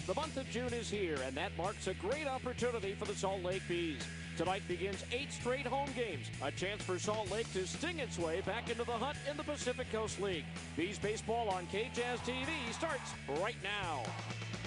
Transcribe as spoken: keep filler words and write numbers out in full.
The month of June is here, and that marks a great opportunity for the Salt Lake Bees. Tonight begins eight straight home games, a chance for Salt Lake to sting its way back into the hunt in the Pacific Coast League. Bees baseball on K Jazz T V starts right now.